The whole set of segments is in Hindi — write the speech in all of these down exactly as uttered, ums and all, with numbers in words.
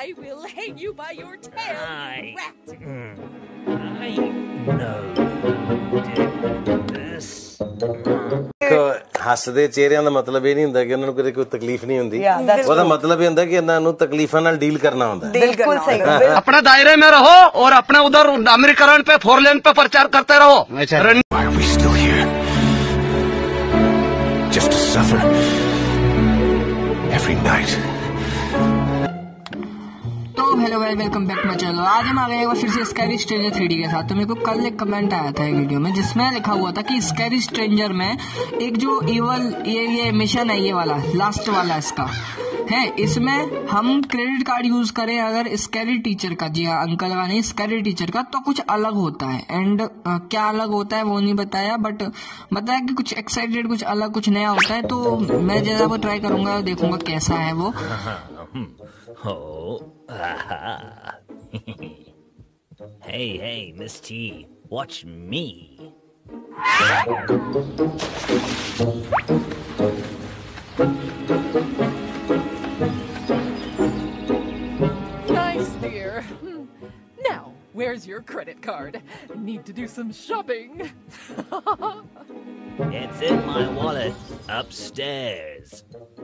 I will hang you by your tail, I, rat. I know did this. ਹੱਸਦੇ ਚਿਹਰਿਆਂ ਦਾ ਮਤਲਬ ਇਹ ਨਹੀਂ ਹੁੰਦਾ ਕਿ ਉਹਨਾਂ ਨੂੰ ਕਦੇ ਕੋਈ ਤਕਲੀਫ ਨਹੀਂ ਹੁੰਦੀ। Yeah, that's ਉਹਦਾ true. ਮਤਲਬ ਇਹ ਹੁੰਦਾ ਕਿ ਇਹਨਾਂ ਨੂੰ ਤਕਲੀਫਾਂ ਨਾਲ ਡੀਲ ਕਰਨਾ ਹੁੰਦਾ। बिल्कुल सही। अपने दायरे में रहो और अपने उधर अमेरिकरण पे फोर लेन पे प्रचार करते रहो। Why are we still here? Just to suffer every night. तो hello guys, welcome back my channel. आज हम आ गए एक बार फिर से स्कैरी स्ट्रेंजर थ्री डी के साथ। तो मेरे को कल एक कमेंट आया था एक वीडियो में जिसमें लिखा हुआ था कि स्कैरी स्ट्रेंजर में एक जो इवल ये ये मिशन है, ये वाला लास्ट वाला इसका है, इसमें हम क्रेडिट कार्ड यूज करें अगर स्कैरी टीचर का, जी हाँ अंकल का नहीं, स्कैरी टीचर का, तो कुछ अलग होता है। एंड uh, क्या अलग होता है वो नहीं बताया, बट बताया कि कुछ एक्साइटेड, कुछ अलग, कुछ नया होता है। तो मैं जरा वो ट्राई करूंगा, देखूंगा कैसा है वो। Oh, aha. Hey, hey, Miss T, watch me. Nice, dear. Now, where's your credit card? Need to do some shopping. It's in my wallet upstairs.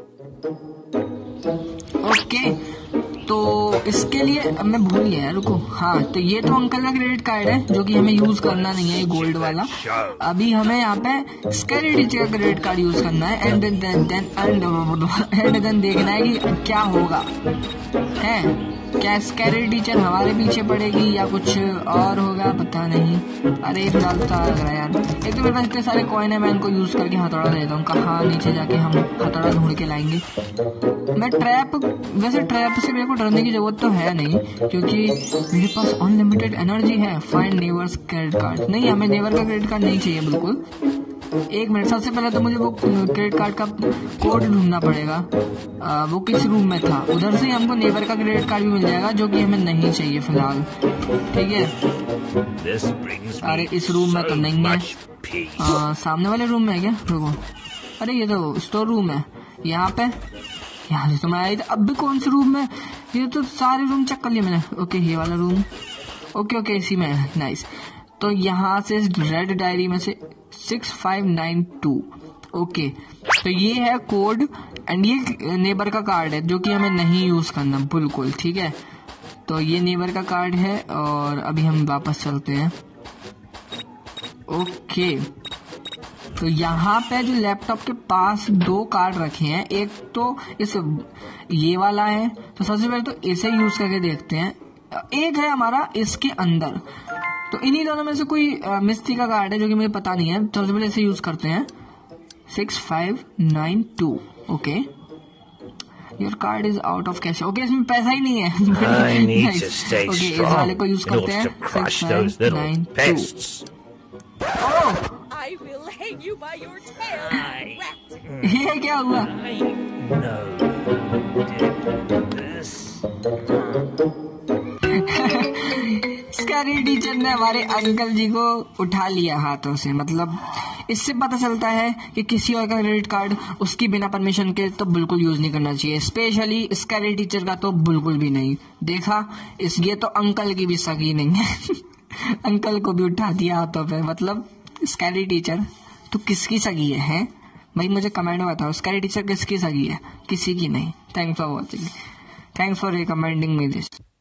Okay, तो इसके लिए अब मैं भूल गया यार, रुको। हाँ, तो ये तो अंकल का क्रेडिट कार्ड है जो कि हमें यूज करना नहीं है, ये गोल्ड वाला। अभी हमें यहाँ पे स्कैरी टीचर का क्रेडिट कार्ड यूज करना है। And then then and then देखना है कि क्या होगा, है क्या स्कैरी टीचर हमारे पीछे पड़ेगी या कुछ और होगा, पता नहीं। अरे फिलहाल तो लग रहा है यार, एक तो मेरे पास इतने सारे कॉइन है, मैं इनको यूज करके हथौड़ा देता हूँ। कहाँ नीचे जाके हम हथौड़ा ढूंढ के लाएंगे। मैं ट्रैप, वैसे ट्रैप से मेरे को डरने की जरूरत तो है नहीं क्योंकि मेरे पास अनलिमिटेड एनर्जी है। फाइंड नेवर्स क्रेडिट कार्ड, नहीं हमें नेवर का क्रेडिट कार्ड नहीं चाहिए बिल्कुल। एक मिनट, सबसे पहले तो मुझे वो क्रेडिट कार्ड का कोड ढूंढना पड़ेगा। आ, वो किस रूम में था, उधर से हमको नेवर का क्रेडिट कार्ड भी मिल जाएगा जो कि हमें नहीं चाहिए फिलहाल, ठीक है। अरे इस रूम में तो नहीं है, आ, सामने वाले रूम में है क्या? रुको, अरे ये तो स्टोर रूम है। यहाँ पे यहाँ से तो मैं आई थी, अब भी कौन से रूम में? ये तो सारे रूम चेक कर लिए मैंने। ओके, ये वाला रूम, ओके ओके इसी में है, नाइस। तो यहाँ से रेड डायरी में से six five nine two, okay, तो ये है कोड। एंड ये नेबर का कार्ड है जो कि हमें नहीं यूज करना बिल्कुल, ठीक है। तो ये नेबर का कार्ड है और अभी हम वापस चलते हैं। ओके, तो यहाँ पे जो लैपटॉप के पास दो कार्ड रखे हैं, एक तो इस ये वाला है, तो सबसे पहले तो इसे यूज करके देखते हैं। एक है हमारा इसके अंदर, तो इन्हीं दोनों में से कोई मिस्त्री का कार्ड है जो कि मुझे पता नहीं है, तो सबसे पहले इसे यूज करते हैं। Six five nine two, okay, your card is out of cash, okay, इसमें पैसा ही नहीं है। ओके, इस वाले को यूज करते हैं। Six five nine two, I will hang you by your tail, rat. ये क्या हुआ? I know did this. Scary teacher ने हमारे अंकल जी को उठा लिया हाथों से। मतलब इससे पता चलता है कि किसी और का क्रेडिट कार्ड उसकी बिना परमिशन के तो बिल्कुल यूज नहीं करना चाहिए, स्पेशली स्कैरी टीचर का तो बिल्कुल भी नहीं। देखा, इस ये तो अंकल की भी सगी नहीं है। अंकल को भी उठा दिया हाथों पे। मतलब स्कैरी टीचर तो किसकी सगी है, है? भाई मुझे कमेंट में बताओ, स्कैरी टीचर किसकी सगी है? किसी की नहीं। Thanks for watching, thanks for recommending me this.